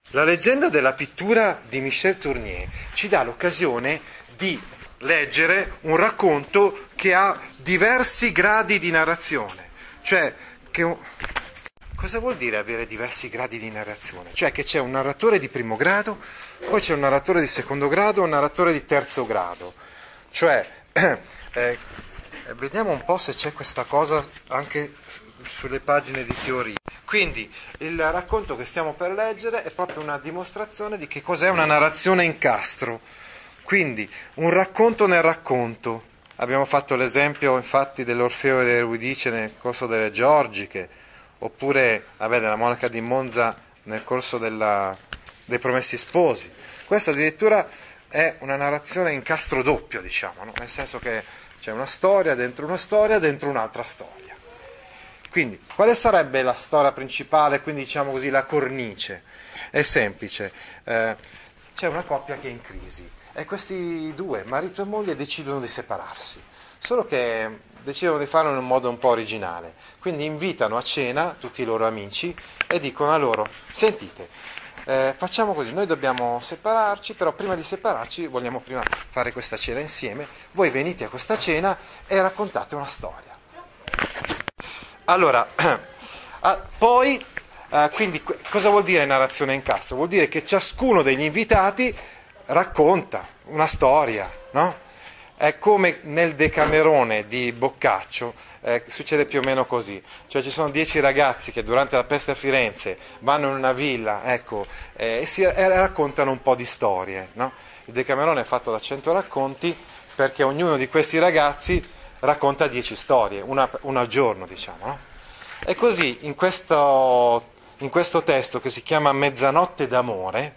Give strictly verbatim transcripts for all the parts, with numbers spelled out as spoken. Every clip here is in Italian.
La leggenda della pittura di Michel Tournier ci dà l'occasione di leggere un racconto che ha diversi gradi di narrazione. Cioè, che... cosa vuol dire avere diversi gradi di narrazione? Cioè che c'è un narratore di primo grado, poi c'è un narratore di secondo grado e un narratore di terzo grado. Cioè, eh, vediamo un po' se c'è questa cosa anche sulle pagine di teoria. Quindi il racconto che stiamo per leggere è proprio una dimostrazione di che cos'è una narrazione incastro. Quindi un racconto nel racconto. Abbiamo fatto l'esempio infatti dell'Orfeo e dell'Euridice nel corso delle Georgiche, oppure vabbè, della Monaca di Monza nel corso della, dei Promessi Sposi. Questa addirittura è una narrazione incastro doppio, diciamo, no? Nel senso che c'è una storia dentro una storia dentro un'altra storia. Quindi, quale sarebbe la storia principale, quindi diciamo così la cornice? È semplice, eh, c'è una coppia che è in crisi e questi due, marito e moglie, decidono di separarsi, solo che decidono di farlo in un modo un po' originale, quindi invitano a cena tutti i loro amici e dicono a loro, sentite, eh, facciamo così, noi dobbiamo separarci, però prima di separarci vogliamo prima fare questa cena insieme, voi venite a questa cena e raccontate una storia. Allora, poi, quindi cosa vuol dire narrazione incastro? Vuol dire che ciascuno degli invitati racconta una storia, no? È come nel Decamerone di Boccaccio, eh, succede più o meno così, cioè ci sono dieci ragazzi che durante la peste a Firenze vanno in una villa, ecco, eh, e, si, e raccontano un po' di storie, no? Il Decamerone è fatto da cento racconti perché ognuno di questi ragazzi racconta dieci storie, una, una al giorno, diciamo, no? E così in questo, in questo testo che si chiama Mezzanotte d'amore,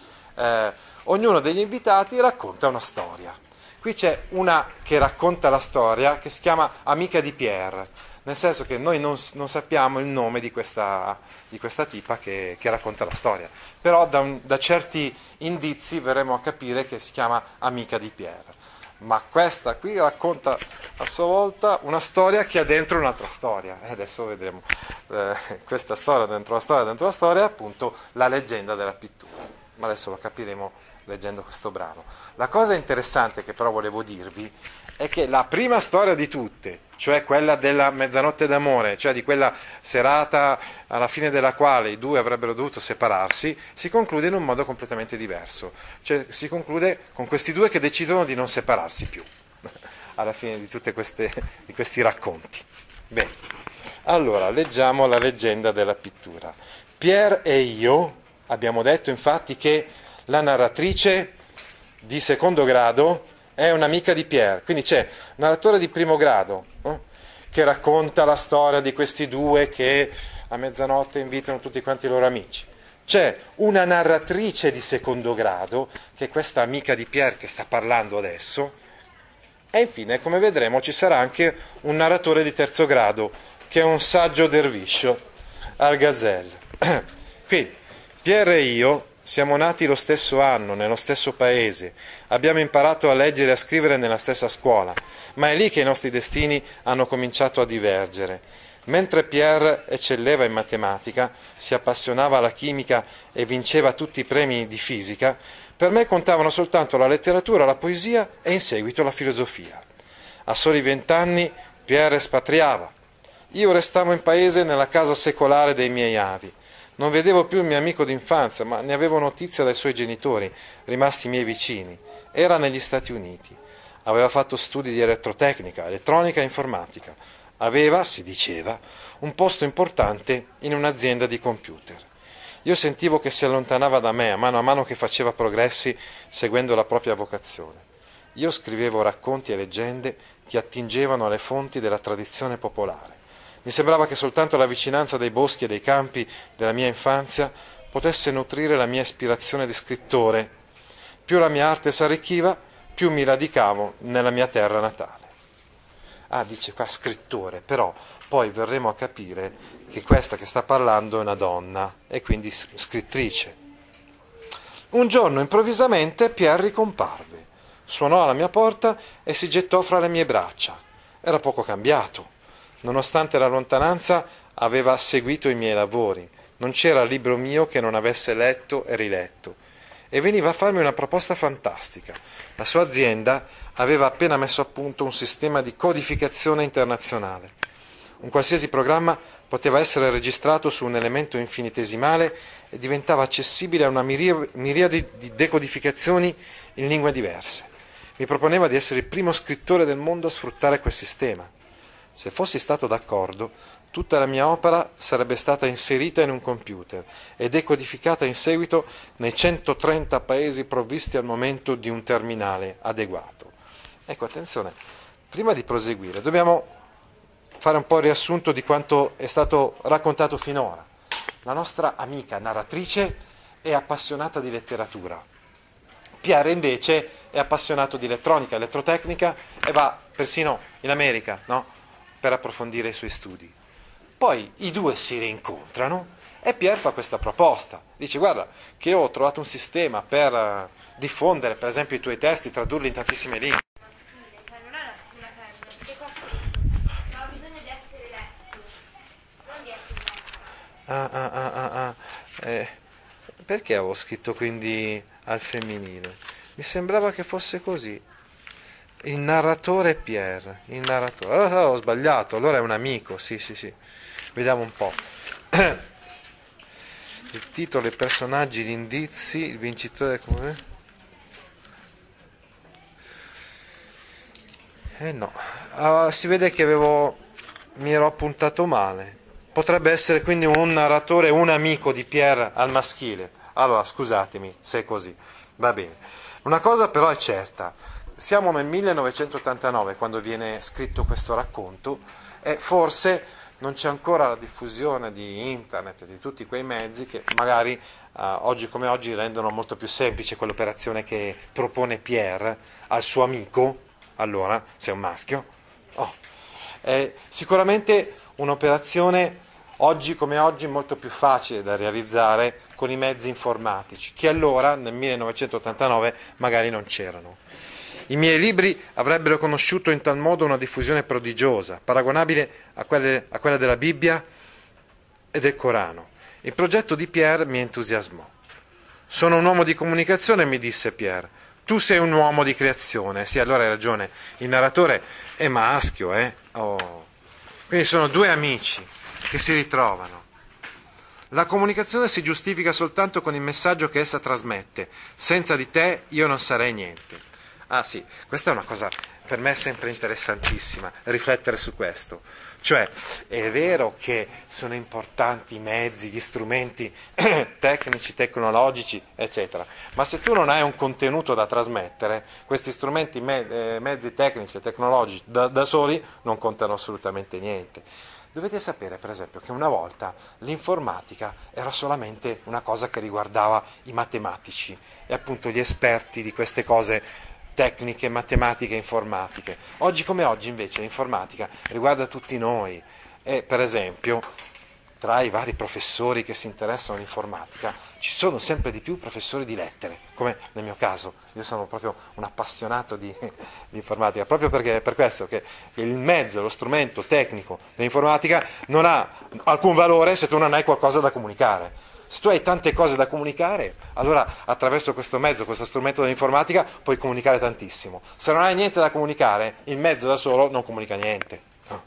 eh, ognuno degli invitati racconta una storia. Qui c'è una che racconta la storia che si chiama Amica di Pierre, nel senso che noi non, non sappiamo il nome di questa, di questa tipa che, che racconta la storia, però da, un, da certi indizi verremo a capire che si chiama Amica di Pierre. Ma questa qui racconta a sua volta una storia che ha dentro un'altra storia. E adesso vedremo eh, questa storia dentro la storia dentro la storia, appunto la leggenda della pittura. Ma adesso lo capiremo leggendo questo brano. La cosa interessante che però volevo dirvi è che la prima storia di tutte, cioè quella della mezzanotte d'amore, cioè di quella serata alla fine della quale i due avrebbero dovuto separarsi, si conclude in un modo completamente diverso. Cioè si conclude con questi due che decidono di non separarsi più, alla fine di tutti di questi racconti. Bene, allora leggiamo la leggenda della pittura. Pierre e io abbiamo detto infatti che la narratrice di secondo grado è un'amica di Pierre, quindi c'è un narratore di primo grado, no? Che racconta la storia di questi due che a mezzanotte invitano tutti quanti i loro amici. C'è una narratrice di secondo grado, che è questa amica di Pierre che sta parlando adesso, e infine, come vedremo, ci sarà anche un narratore di terzo grado, che è un saggio derviscio, Al-Ghazal. Qui, Pierre e io siamo nati lo stesso anno, nello stesso paese, abbiamo imparato a leggere e a scrivere nella stessa scuola, ma è lì che i nostri destini hanno cominciato a divergere. Mentre Pierre eccelleva in matematica, si appassionava alla chimica e vinceva tutti i premi di fisica, per me contavano soltanto la letteratura, la poesia e in seguito la filosofia. A soli vent'anni Pierre espatriava. Io restavo in paese nella casa secolare dei miei avi. Non vedevo più il mio amico d'infanzia, ma ne avevo notizia dai suoi genitori, rimasti miei vicini. Era negli Stati Uniti. Aveva fatto studi di elettrotecnica, elettronica e informatica. Aveva, si diceva, un posto importante in un'azienda di computer. Io sentivo che si allontanava da me a mano a mano che faceva progressi seguendo la propria vocazione. Io scrivevo racconti e leggende che attingevano alle fonti della tradizione popolare. Mi sembrava che soltanto la vicinanza dei boschi e dei campi della mia infanzia potesse nutrire la mia ispirazione di scrittore. Più la mia arte si arricchiva, più mi radicavo nella mia terra natale. Ah, dice qua scrittore, però poi verremo a capire che questa che sta parlando è una donna e quindi scrittrice. Un giorno improvvisamente Pierre ricomparve, suonò alla mia porta e si gettò fra le mie braccia. Era poco cambiato. Nonostante la lontananza aveva seguito i miei lavori, non c'era libro mio che non avesse letto e riletto. E veniva a farmi una proposta fantastica. La sua azienda aveva appena messo a punto un sistema di codificazione internazionale. Un qualsiasi programma poteva essere registrato su un elemento infinitesimale e diventava accessibile a una miriade di decodificazioni in lingue diverse. Mi proponeva di essere il primo scrittore del mondo a sfruttare quel sistema. Se fossi stato d'accordo, tutta la mia opera sarebbe stata inserita in un computer e decodificata in seguito nei centotrenta paesi provvisti al momento di un terminale adeguato. Ecco, attenzione, prima di proseguire dobbiamo fare un po' il riassunto di quanto è stato raccontato finora. La nostra amica narratrice è appassionata di letteratura. Pierre invece è appassionato di elettronica, elettrotecnica e va persino in America, no? Per approfondire i suoi studi. Poi i due si rincontrano e Pierre fa questa proposta. Dice: guarda che ho trovato un sistema per diffondere per esempio i tuoi testi, tradurli in tantissime lingue. Cioè non è una, una penna, perché qua ma ha bisogno di essere letto, non di essere letto. Ah, ah, ah, ah, ah. Eh, perché avevo scritto quindi al femminile? Mi sembrava che fosse così. Il narratore Pierre, il narratore. Allora ho sbagliato, allora è un amico, sì, sì, sì. Vediamo un po'. Il titolo, i personaggi, gli indizi, il vincitore come? Eh no, uh, si vede che avevo mi ero appuntato male. Potrebbe essere quindi un narratore, un amico di Pierre al maschile. Allora, scusatemi se è così. Va bene. Una cosa però è certa. Siamo nel millenovecentottantanove quando viene scritto questo racconto e forse non c'è ancora la diffusione di internet e di tutti quei mezzi che magari uh, oggi come oggi rendono molto più semplice quell'operazione che propone Pierre al suo amico, allora, se è un maschio. Oh. È sicuramente un'operazione oggi come oggi molto più facile da realizzare con i mezzi informatici, che allora nel millenovecentottantanove magari non c'erano. I miei libri avrebbero conosciuto in tal modo una diffusione prodigiosa, paragonabile a quelle, a quella della Bibbia e del Corano. Il progetto di Pierre mi entusiasmò. Sono un uomo di comunicazione, mi disse Pierre. Tu sei un uomo di creazione. Sì, allora hai ragione. Il narratore è maschio, eh? Oh. Quindi sono due amici che si ritrovano. La comunicazione si giustifica soltanto con il messaggio che essa trasmette. Senza di te io non sarei niente. Ah sì, questa è una cosa per me sempre interessantissima, riflettere su questo. Cioè, è vero che sono importanti i mezzi, gli strumenti tecnici, tecnologici, eccetera, ma se tu non hai un contenuto da trasmettere, questi strumenti, me- eh, mezzi tecnici e tecnologici da, da soli non contano assolutamente niente. Dovete sapere, per esempio, che una volta l'informatica era solamente una cosa che riguardava i matematici e appunto gli esperti di queste cose tecniche, matematiche, informatiche. Oggi come oggi invece l'informatica riguarda tutti noi e per esempio tra i vari professori che si interessano all'informatica ci sono sempre di più professori di lettere, come nel mio caso. Io sono proprio un appassionato di, di informatica, proprio perché è per questo che il mezzo, lo strumento tecnico dell'informatica non ha alcun valore se tu non hai qualcosa da comunicare. Se tu hai tante cose da comunicare, allora attraverso questo mezzo, questo strumento dell'informatica, puoi comunicare tantissimo. Se non hai niente da comunicare, il mezzo da solo non comunica niente. No.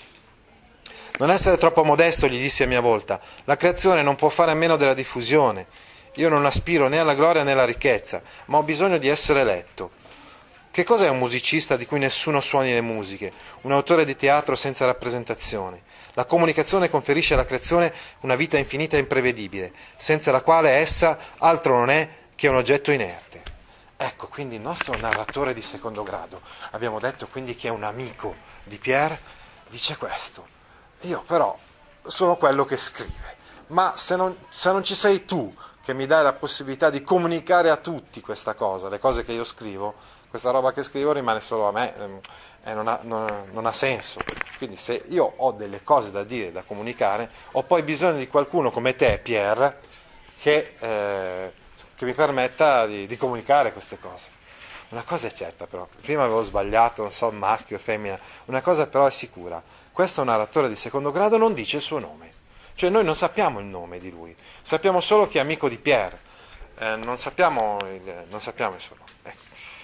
Non essere troppo modesto, gli dissi a mia volta. La creazione non può fare a meno della diffusione. Io non aspiro né alla gloria né alla ricchezza, ma ho bisogno di essere letto. Che cos'è un musicista di cui nessuno suoni le musiche? Un autore di teatro senza rappresentazioni? La comunicazione conferisce alla creazione una vita infinita e imprevedibile, senza la quale essa altro non è che un oggetto inerte. Ecco, quindi il nostro narratore di secondo grado, abbiamo detto quindi che è un amico di Pierre, dice questo. Io però sono quello che scrive, ma se non, se non ci sei tu che mi dai la possibilità di comunicare a tutti questa cosa, le cose che io scrivo, questa roba che scrivo rimane solo a me e non ha, non, non ha senso. Quindi se io ho delle cose da dire, da comunicare, ho poi bisogno di qualcuno come te, Pierre, che, eh, che mi permetta di, di comunicare queste cose. Una cosa è certa però, prima avevo sbagliato, non so, maschio o femmina, una cosa però è sicura, questo narratore di secondo grado non dice il suo nome. Cioè noi non sappiamo il nome di lui, sappiamo solo che è amico di Pierre, eh, non sappiamo il, non sappiamo il suo nome. Ecco.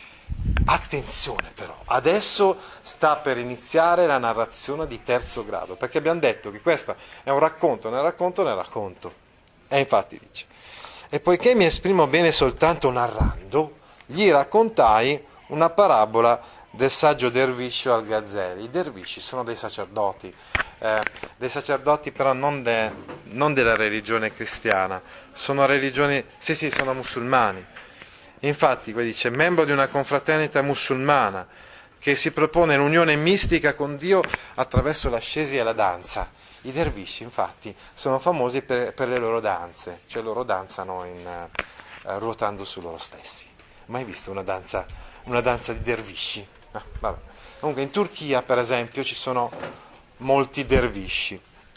Attenzione però, adesso sta per iniziare la narrazione di terzo grado, perché abbiamo detto che questo è un racconto, nel racconto, nel racconto. E infatti dice, e poiché mi esprimo bene soltanto narrando, gli raccontai una parabola del saggio derviscio al Gazeli. I dervisci sono dei sacerdoti, eh, dei sacerdoti però non, de, non della religione cristiana, sono religioni, sì sì, sono musulmani. Infatti, qui dice, membro di una confraternita musulmana che si propone l'unione mistica con Dio attraverso l'ascesi e la danza. I dervisci, infatti, sono famosi per, per le loro danze, cioè loro danzano in, uh, ruotando su loro stessi. Mai visto una danza, una danza di dervisci? Ah, vabbè. Comunque in Turchia, per esempio, ci sono molti dervisci.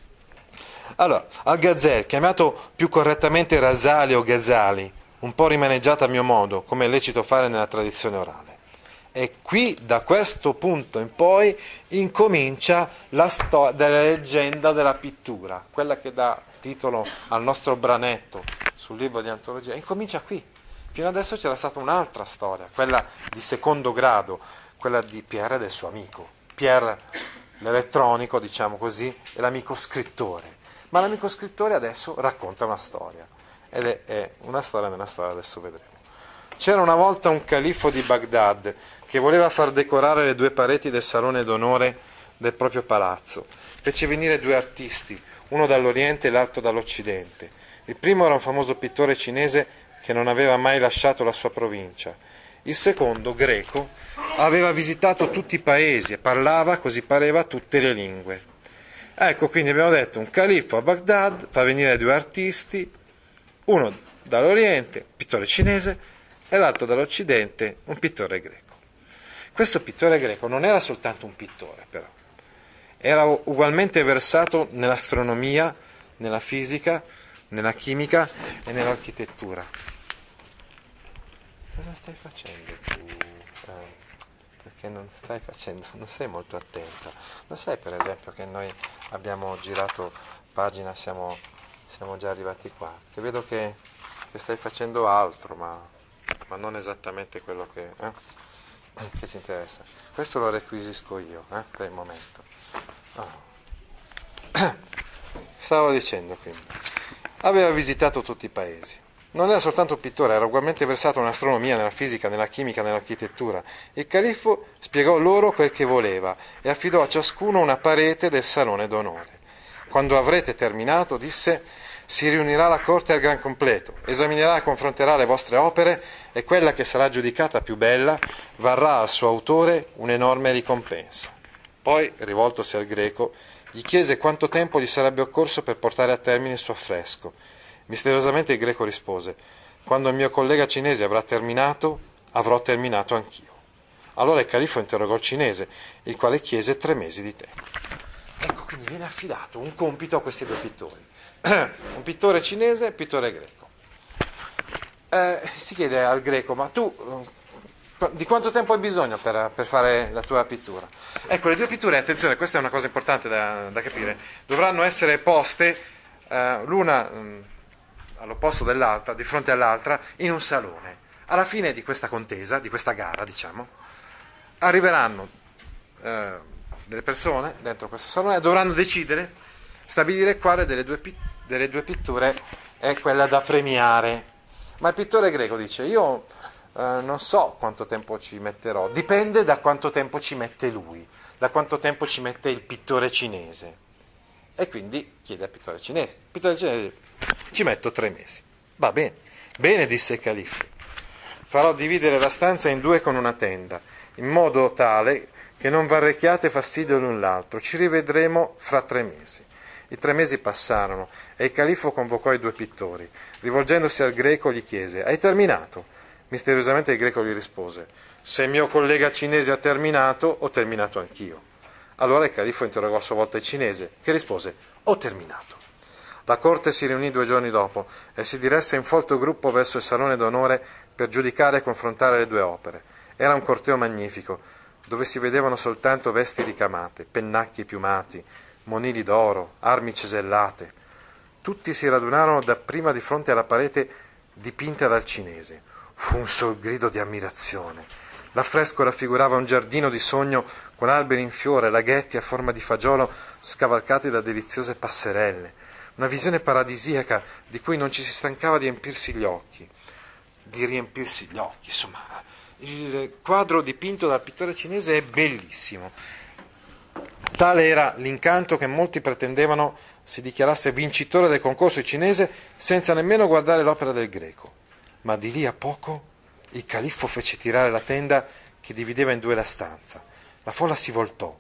Allora, Al-Ghazali, chiamato più correttamente Rasali o Ghazali, un po' rimaneggiato a mio modo, come è lecito fare nella tradizione orale. E qui, da questo punto in poi, incomincia la storia della leggenda della pittura, quella che dà titolo al nostro branetto sul libro di antologia. Incomincia qui. Fino adesso c'era stata un'altra storia, quella di secondo grado, quella di Pierre e del suo amico. Pierre, l'elettronico, diciamo così, e l'amico scrittore. Ma l'amico scrittore adesso racconta una storia. Ed è, è una storia nella storia, adesso vedremo. C'era una volta un califfo di Baghdad che voleva far decorare le due pareti del salone d'onore del proprio palazzo. Fece venire due artisti, uno dall'Oriente e l'altro dall'Occidente. Il primo era un famoso pittore cinese che non aveva mai lasciato la sua provincia. Il secondo, greco, aveva visitato tutti i paesi e parlava, così pareva, tutte le lingue. Ecco, quindi abbiamo detto un califfo a Baghdad fa venire due artisti, uno dall'Oriente, pittore cinese, e l'altro dall'Occidente, un pittore greco. Questo pittore greco non era soltanto un pittore, però. Era ugualmente versato nell'astronomia, nella fisica, nella chimica e nell'architettura. Cosa stai facendo tu? Eh, perché non stai facendo, non sei molto attento. Lo sai per esempio che noi abbiamo girato pagina, siamo, siamo già arrivati qua, che vedo che, che stai facendo altro, ma, ma non esattamente quello che, eh, che ti interessa. Questo lo requisisco io, eh, per il momento. Oh. Stavo dicendo quindi, aveva visitato tutti i paesi. Non era soltanto un pittore, era ugualmente versato nell'astronomia, nella fisica, nella chimica, nell'architettura. Il califfo spiegò loro quel che voleva e affidò a ciascuno una parete del salone d'onore. Quando avrete terminato, disse, si riunirà la corte al gran completo, esaminerà e confronterà le vostre opere e quella che sarà giudicata più bella varrà al suo autore un'enorme ricompensa. Poi, rivoltosi al greco, gli chiese quanto tempo gli sarebbe occorso per portare a termine il suo affresco. Misteriosamente il greco rispose, quando il mio collega cinese avrà terminato, avrò terminato anch'io. Allora il califfo interrogò il cinese, il quale chiese tre mesi di tempo. Ecco, quindi viene affidato un compito a questi due pittori, un pittore cinese e un pittore greco. Eh, si chiede al greco, ma tu di quanto tempo hai bisogno per, per fare la tua pittura? Ecco, le due pitture, attenzione, questa è una cosa importante da, da capire, dovranno essere poste eh, l'una mh, all'opposto dell'altra, di fronte all'altra, in un salone. Alla fine di questa contesa, di questa gara, diciamo, arriveranno eh, delle persone dentro questo salone e dovranno decidere, stabilire quale delle due, delle due pitture è quella da premiare. Ma il pittore greco dice, io eh, non so quanto tempo ci metterò, dipende da quanto tempo ci mette lui, da quanto tempo ci mette il pittore cinese. E quindi chiede al pittore cinese. Il pittore cinese dice, ci metto tre mesi. Va bene. Bene, disse il califfo. Farò dividere la stanza in due con una tenda, in modo tale che non varrecchiate fastidio l'un l'altro. Ci rivedremo fra tre mesi. I tre mesi passarono e il califfo convocò i due pittori. Rivolgendosi al greco gli chiese, hai terminato? Misteriosamente il greco gli rispose, se il mio collega cinese ha terminato, ho terminato anch'io. Allora il califfo interrogò a sua volta il cinese, che rispose, ho terminato. La corte si riunì due giorni dopo e si diresse in folto gruppo verso il salone d'onore per giudicare e confrontare le due opere. Era un corteo magnifico, dove si vedevano soltanto vesti ricamate, pennacchi piumati, monili d'oro, armi cesellate. Tutti si radunarono dapprima di fronte alla parete dipinta dal cinese. Fu un sol grido di ammirazione. L'affresco raffigurava un giardino di sogno con alberi in fiore, laghetti a forma di fagiolo scavalcati da deliziose passerelle. Una visione paradisiaca di cui non ci si stancava di riempirsi gli occhi. Di riempirsi gli occhi, insomma. Il quadro dipinto dal pittore cinese è bellissimo. Tale era l'incanto che molti pretendevano si dichiarasse vincitore del concorso cinese senza nemmeno guardare l'opera del Greco. Ma di lì a poco il califfo fece tirare la tenda che divideva in due la stanza. La folla si voltò.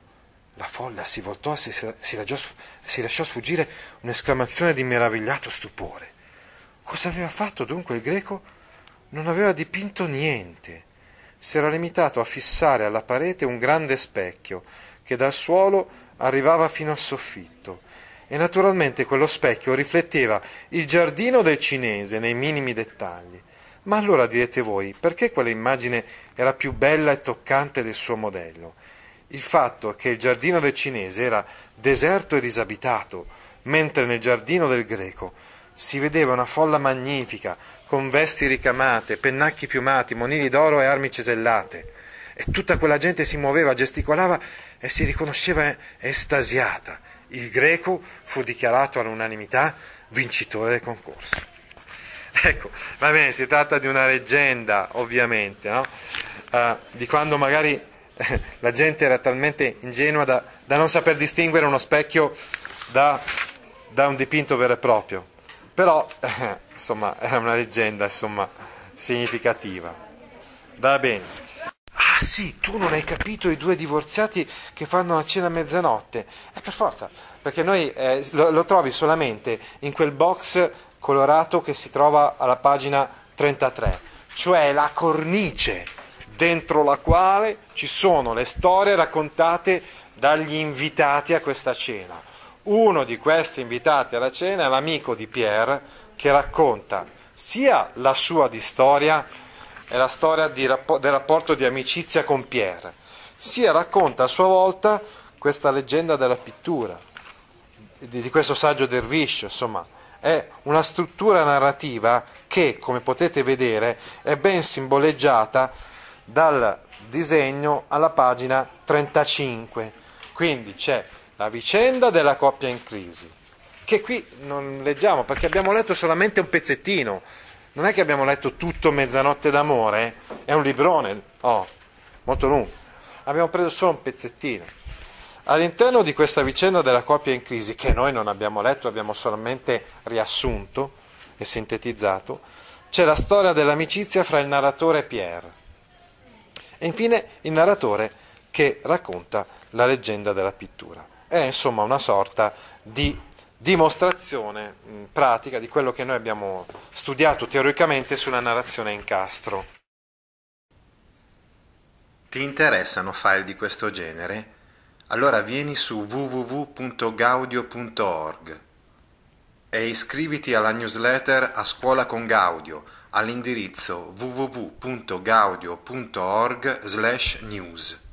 La folla si voltò e si, si, lasciò, si lasciò sfuggire un'esclamazione di meravigliato stupore. Cosa aveva fatto dunque il Greco? Non aveva dipinto niente. Si era limitato a fissare alla parete un grande specchio che dal suolo arrivava fino al soffitto. E naturalmente quello specchio rifletteva il giardino del cinese nei minimi dettagli. Ma allora direte voi, perché quell'immagine era più bella e toccante del suo modello? Il fatto che il giardino del cinese era deserto e disabitato, mentre nel giardino del Greco si vedeva una folla magnifica, con vesti ricamate, pennacchi piumati, monili d'oro e armi cesellate. E tutta quella gente si muoveva, gesticolava e si riconosceva estasiata. Il Greco fu dichiarato all'unanimità vincitore del concorso. Ecco, va bene, si tratta di una leggenda, ovviamente, no? Uh, di quando magari eh, la gente era talmente ingenua da, da non saper distinguere uno specchio da, da un dipinto vero e proprio. Però, eh, insomma, era una leggenda, insomma, significativa. Va bene. Ah sì, tu non hai capito i due divorziati che fanno la cena a mezzanotte? Eh, per forza, perché noi eh, lo, lo trovi solamente in quel box colorato che si trova alla pagina trentatré, cioè la cornice dentro la quale ci sono le storie raccontate dagli invitati a questa cena. Uno di questi invitati alla cena è l'amico di Pierre che racconta sia la sua di storia, è la storia di, del rapporto di amicizia con Pierre, sia racconta a sua volta questa leggenda della pittura, di, di questo saggio Dervish, insomma. È una struttura narrativa che, come potete vedere, è ben simboleggiata dal disegno alla pagina trentacinque. Quindi c'è la vicenda della coppia in crisi, che qui non leggiamo perché abbiamo letto solamente un pezzettino. Non è che abbiamo letto tutto Mezzanotte d'amore, è un librone, oh, molto lungo. Abbiamo preso solo un pezzettino. All'interno di questa vicenda della coppia in crisi, che noi non abbiamo letto, abbiamo solamente riassunto e sintetizzato, c'è la storia dell'amicizia fra il narratore e Pierre. E infine il narratore che racconta la leggenda della pittura. È insomma una sorta di dimostrazione mh, pratica di quello che noi abbiamo studiato teoricamente sulla narrazione a incastro. Ti interessano file di questo genere? Allora vieni su w w w punto gaudio punto org e iscriviti alla newsletter A Scuola con Gaudio all'indirizzo w w w punto gaudio punto org slash news.